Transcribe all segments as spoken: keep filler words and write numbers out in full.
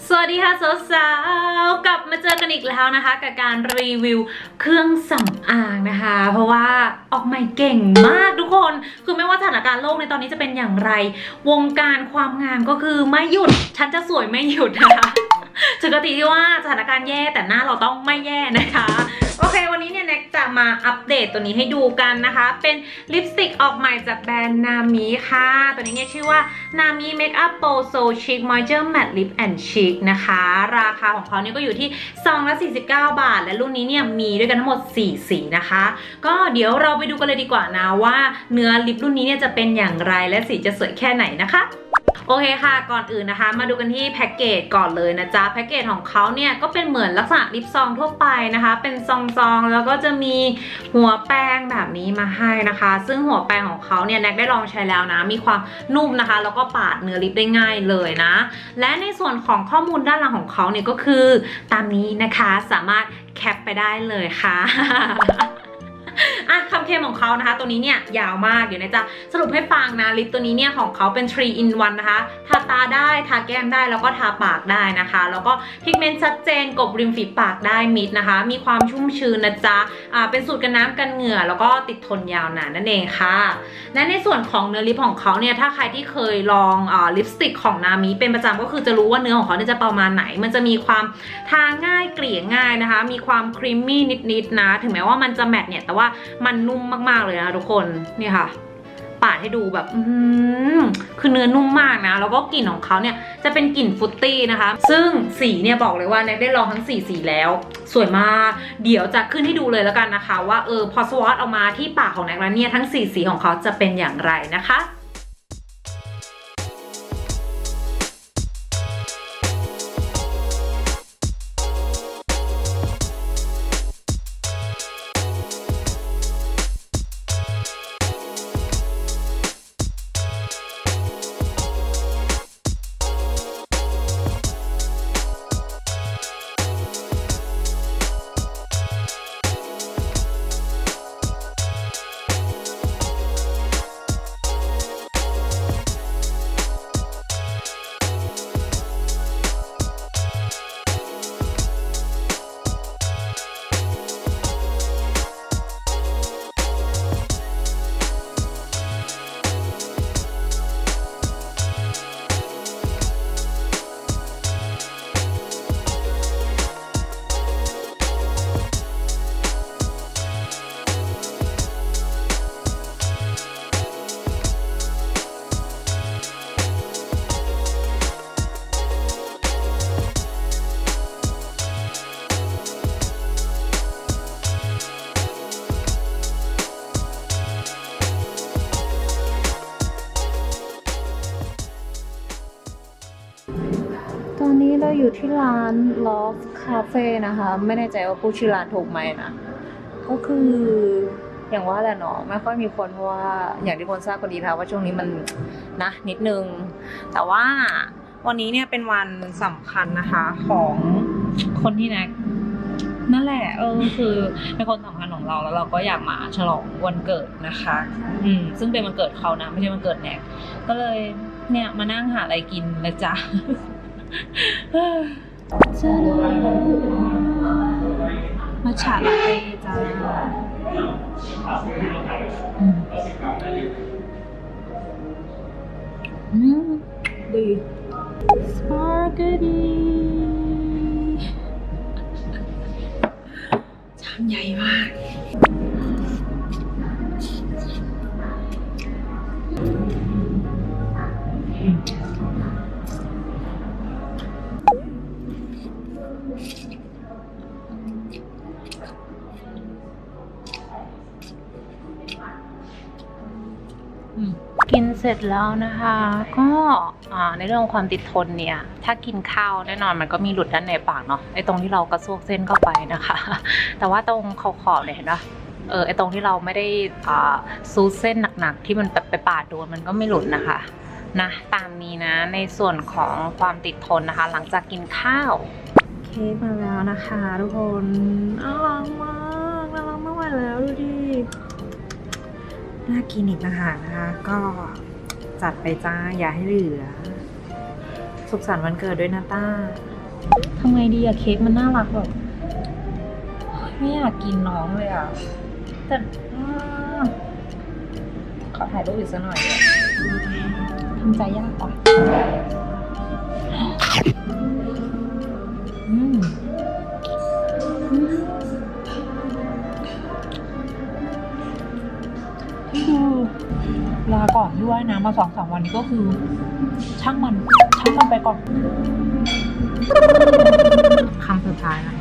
สวัสดีค่ะสาวๆกลับมาเจอกันอีกแล้วนะคะกับการรีวิวเครื่องสำอางนะคะเพราะว่าออกใหม่เก่งมากทุกคนคือไม่ว่าสถานการณ์โลกในตอนนี้จะเป็นอย่างไรวงการความงามก็คือไม่หยุดฉันจะสวยไม่หยุดนะคะถึงกติที่ว่าสถานการณ์แย่แต่หน้าเราต้องไม่แย่นะคะโอเควันนี้เนี่ยแน็กจะมาอัปเดตตัวนี้ให้ดูกันนะคะเป็นลิปสติกออกใหม่จากแบรนด์นามิค่ะตัวนี้เนี่ยชื่อว่านามิเมคอัพโปรโซชิคมอยเจอร์แมตต์ลิปแอนด์ชิคนะคะราคาของเขาเนี่ยก็อยู่ที่ซองละสี่สิบเก้าบาทและรุ่นนี้เนี่ยมีด้วยกันทั้งหมดสี่สีนะคะก็เดี๋ยวเราไปดูกันเลยดีกว่านะว่าเนื้อลิปรุ่นนี้เนี่ยจะเป็นอย่างไรและสีจะสวยแค่ไหนนะคะโอเคค่ะก่อนอื่นนะคะมาดูกันที่แพ็กเกจก่อนเลยนะจ๊ะแพ็กเกจของเขาเนี่ยก็เป็นเหมือนลักษณะลิปซองทั่วไปนะคะเป็นซองๆแล้วก็จะมีหัวแป้งแบบนี้มาให้นะคะซึ่งหัวแป้งของเขาเนี่ยแน็กได้ลองใช้แล้วนะมีความนุ่มนะคะแล้วก็ปาดเนื้อลิปได้ง่ายเลยนะและในส่วนของข้อมูลด้านหลังของเขาเนี่ยก็คือตามนี้นะคะสามารถแคปไปได้เลยค่ะอ่ะคำเคลมของเขานะคะตัวนี้เนี่ยยาวมากเดี๋ยวนะจ๊ะสรุปให้ฟังนะลิปตัวนี้เนี่ยของเขาเป็น ทรี อิน วัน นะคะทาตาได้ทาแก้มได้แล้วก็ทาปากได้นะคะแล้วก็พิกเมนต์ชัดเจนกบริมฝีปากได้มิดนะคะมีความชุ่มชื้นนะจ๊ะอ่าเป็นสูตรกันน้ำกันเหงื่อแล้วก็ติดทนยาวนานนั่นเองค่ะและในส่วนของเนื้อลิปของเขาเนี่ยถ้าใครที่เคยลองอ่าลิปสติกของนามิเป็นประจำก็คือจะรู้ว่าเนื้อของเขาเนี่ยจะประมาณไหนมันจะมีความทาง่ายเกลี่ยง่ายนะคะมีความครีมมี่นิดๆนะถึงแม้ว่ามันจะแมตต์เนี่ยแต่ว่ามันนุ่มมากๆเลยนะทุกคนนี่ค่ะปาดให้ดูแบบอืมคือเนื้อนุ่มมากนะแล้วก็กลิ่นของเขาเนี่ยจะเป็นกลิ่นฟรุตตี้นะคะซึ่งสีเนี่ยบอกเลยว่าแน็กได้ลองทั้งสี่สีแล้วสวยมากเดี๋ยวจะขึ้นให้ดูเลยแล้วกันนะคะว่าเออพอสวอตออกมาที่ปากของแน็กแล้วเนี่ยทั้งสี่สีของเขาจะเป็นอย่างไรนะคะตอนนี้เราอยู่ที่ร้าน Love Cafe นะคะไม่แน่ใจว่าพูดชื่อร้านถูกไหมนะก็คืออย่างว่าแหละเนาะไม่ค่อยมีคนเพราะว่าอย่างที่คนทราบก็ดีค่ะว่าช่วงนี้มันนะนิดนึงแต่ว่าวันนี้เนี่ยเป็นวันสำคัญนะคะของคนที่แน็กนั่นแหละเออคือเป็นคนสำคัญของเราแล้วเราก็อยากมาฉลองวันเกิดนะคะอืมซึ่งเป็นวันเกิดเขานะไม่ใช่วันเกิดแน็กก็เลยเนี่ยมานั่งหาอะไรกินนะจ๊ะมาฉาลาเต้จ้าอืมดีสปาเกตตีชามใหญ่มากกินเสร็จแล้วนะคะก็ในเรื่องของความติดทนเนี่ยถ้ากินข้าวแน่นอนมันก็มีหลุดด้านในปากเนาะไอ้ตรงที่เรากระซวกเส้นเข้าไปนะคะแต่ว่าตรงขอบๆเนี่ยเห็นปะเออไอ้ตรงที่เราไม่ได้ซูดเส้นหนักๆที่มันไปปาดโดนมันก็ไม่หลุดนะคะนะตามนี้นะในส่วนของความติดทนนะคะหลังจากกินข้าวเค้กมาแล้วนะคะทุกคนน่ารักมากน่ารักมากแล้วดูดิน่ากินอีกนะคะนะคะก็จัดไปจ้าอย่าให้เหลือสุขสันต์วันเกิดด้วยนะต้าทำไงดีอะเค้กมันน่ารักแบบไม่อยากกินน้องเลยอะแต่ขอถ่ายรูปอีกสักหน่อยเลยทำใจยากกว่าอืมที่ดูลาก่อนด้วยนะมาสองสามวันนี้ก็คือช่างมันช่างมันไปก่อนคำสุดท้ายนะ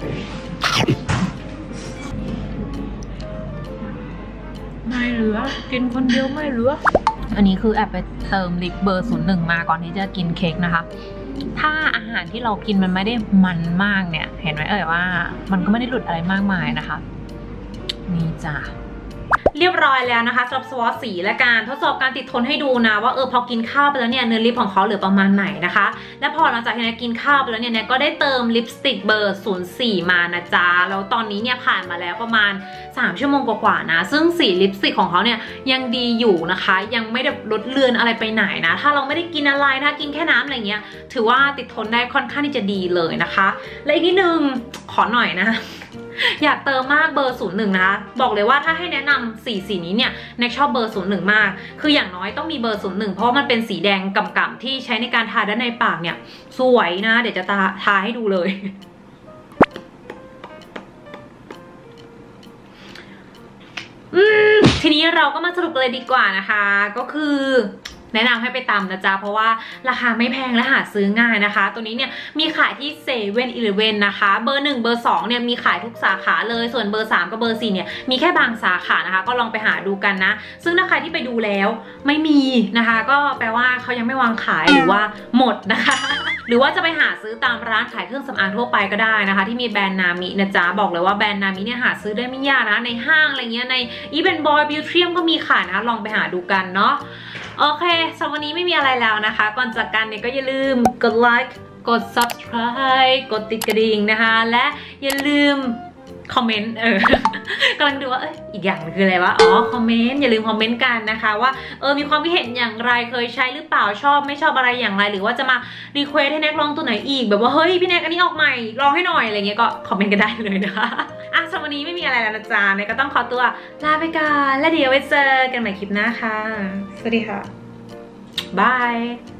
ไม่เหลือกินคนเดียวไม่เหลืออันนี้คือแอบไปเติมลิปเบอร์ศูนย์หนึ่งมาก่อนที่จะกินเค้กนะคะถ้าอาหารที่เรากินมันไม่ได้มันมากเนี่ยเห็นไหมเอ่ยว่ามันก็ไม่ได้หลุดอะไรมากมายนะคะนี่จ้ะเรียบร้อยแล้วนะคะสำหรับสวอตสีและการทดสอบการติดทนให้ดูนะว่าเออพอกินข้าวไปแล้วเนี่ยเนื้อลิปของเขาเหลือประมาณไหนนะคะและพอหลังจากที่เนี่ยกินข้าวไปแล้วเนี่ยก็ได้เติมลิปสติกเบอร์ศูนย์สี่มานะจ๊ะแล้วตอนนี้เนี่ยผ่านมาแล้วประมาณสามชั่วโมงกว่าๆนะซึ่งสีลิปสติกของเขาเนี่ยยังดีอยู่นะคะยังไม่ได้ลดเลือนอะไรไปไหนนะถ้าเราไม่ได้กินอะไรถ้ากินแค่น้ำอะไรเงี้ยถือว่าติดทนได้ค่อนข้างที่จะดีเลยนะคะและอีกนิดนึงขอหน่อยนะอยากเติมมากเบอร์ศูนย์หนึ่งนะคะบอกเลยว่าถ้าให้แนะนำสีสีนี้เนี่ยแน็กชอบเบอร์ศูนย์หนึ่งมากคืออย่างน้อยต้องมีเบอร์ศูนย์หนึ่งเพราะมันเป็นสีแดงก่ำๆที่ใช้ในการทาด้านในปากเนี่ยสวยนะเดี๋ยวจะทาทาให้ดูเลยอืมทีนี้เราก็มาสรุปเลยดีกว่านะคะก็คือแนะนำให้ไปตามนะจ๊ะเพราะว่าราคาไม่แพงและหาซื้อง่ายนะคะตัวนี้เนี่ยมีขายที่เซเว่นอีเลฟเว่นนะคะเบอร์หนึ่งเบอร์สองเนี่ยมีขายทุกสาขาเลยส่วนเบอร์สามกับเบอร์สี่เนี่ยมีแค่บางสาขานะคะก็ลองไปหาดูกันนะซึ่งถ้าใครที่ไปดูแล้วไม่มีนะคะก็แปลว่าเขายังไม่วางขายหรือว่าหมดนะคะหรือว่าจะไปหาซื้อตามร้านขายเครื่องสำอางทั่วไปก็ได้นะคะที่มีแบรนด์นามินะจ๊ะบอกเลยว่าแบรนด์นามิเนี่ยหาซื้อได้ไม่ยากนะในห้างอะไรเงี้ยในอีเวนต์บอยบิวเทียมก็มีขายนะลองไปหาดูกันเนาะโอเคสำหรับวันนี้ไม่มีอะไรแล้วนะคะก่อนจากกันเนี่ยก็อย่าลืมกดไลค์กด ซับสไครบ์ กดติดกระดิ่งนะคะและอย่าลืมคอมเมนต์เออกำลังดูว่าเอ้ยอีกอย่างคืออะไรวะอ๋อคอมเมนต์อย่าลืมคอมเมนต์กันนะคะว่าเออมีความคิดเห็นอย่างไรเคยใช้หรือเปล่าชอบไม่ชอบอะไรอย่างไรหรือว่าจะมารีเควสให้แน็กลองตัวไหนอีกแบบว่าเฮ้ยพี่แน็กอันนี้ออกใหม่ลองให้หน่อยอะไรเงี้ยก็คอมเมนต์กันได้เลยนะคะอ่ะสำหรับวันนี้ไม่มีอะไรแล้วนะจ๊ะเนี่ยก็ต้องขอตัวลาไปก่อนและเดี๋ยวไว้เจอกันใหม่คลิปหน้าค่ะสวัสดีค่ะบาย